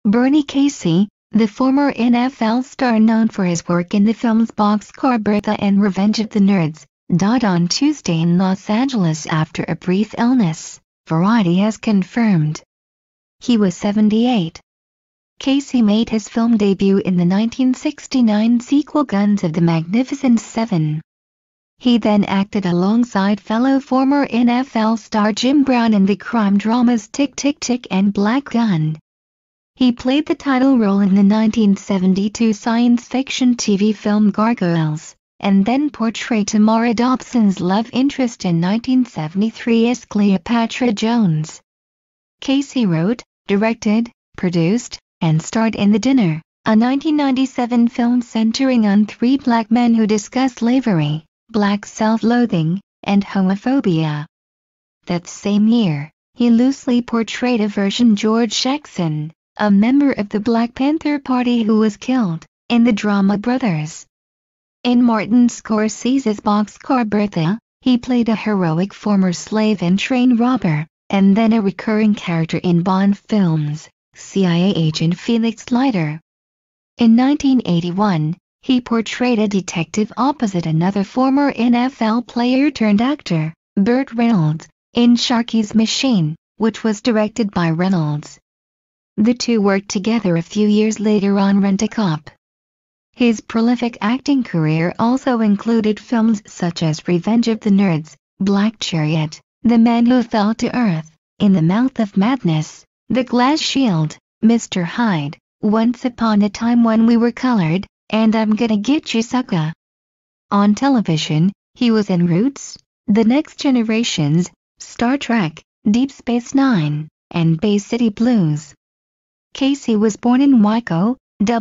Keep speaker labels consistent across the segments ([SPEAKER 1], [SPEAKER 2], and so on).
[SPEAKER 1] Bernie Casey, the former NFL star known for his work in the films Boxcar Bertha and Revenge of the Nerds, died on Tuesday in Los Angeles after a brief illness, Variety has confirmed. He was 78. Casey made his film debut in the 1969 sequel Guns of the Magnificent Seven. He then acted alongside fellow former NFL star Jim Brown in the crime dramas Tick Tick Tick and Black Gun. He played the title role in the 1972 science fiction TV film Gargoyles, and then portrayed Tamara Dobson's love interest in 1973's Cleopatra Jones. Casey wrote, directed, produced, and starred in The Dinner, a 1997 film centering on three black men who discuss slavery, black self-loathing, and homophobia. That same year, he loosely portrayed a version George Jackson, a member of the Black Panther Party who was killed, in the drama Brothers. In Martin Scorsese's Boxcar Bertha, he played a heroic former slave and train robber, and then a recurring character in Bond films, CIA agent Felix Leiter. In 1981, he portrayed a detective opposite another former NFL player turned actor, Burt Reynolds, in Sharky's Machine, which was directed by Reynolds. The two worked together a few years later on Rent-A-Cop. His prolific acting career also included films such as Revenge of the Nerds, Black Chariot, The Man Who Fell to Earth, In the Mouth of Madness, The Glass Shield, Mr. Hyde, Once Upon a Time When We Were Colored, and I'm Gonna Get You Sucker. On television, he was in Roots, The Next Generations, Star Trek, Deep Space Nine, and Bay City Blues. Casey was born in Waco,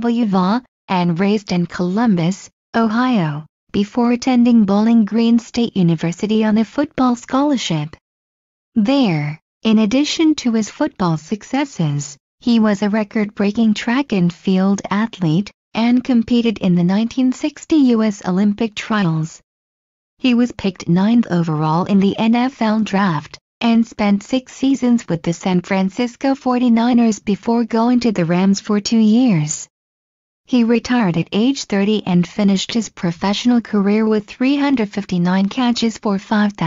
[SPEAKER 1] WA, and raised in Columbus, Ohio, before attending Bowling Green State University on a football scholarship. There, in addition to his football successes, he was a record-breaking track and field athlete, and competed in the 1960 U.S. Olympic trials. He was picked 9th overall in the NFL draft, and spent 6 seasons with the San Francisco 49ers before going to the Rams for 2 years. He retired at age 30 and finished his professional career with 359 catches for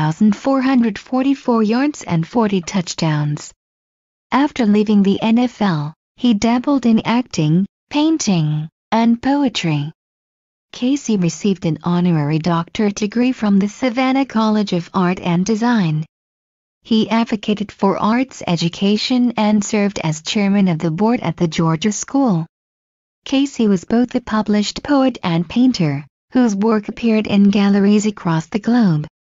[SPEAKER 1] 5,444 yards and 40 touchdowns. After leaving the NFL, he dabbled in acting, painting, and poetry. Casey received an honorary doctorate degree from the Savannah College of Art and Design. He advocated for arts education and served as chairman of the board at the Georgia School. Casey was both a published poet and painter, whose work appeared in galleries across the globe.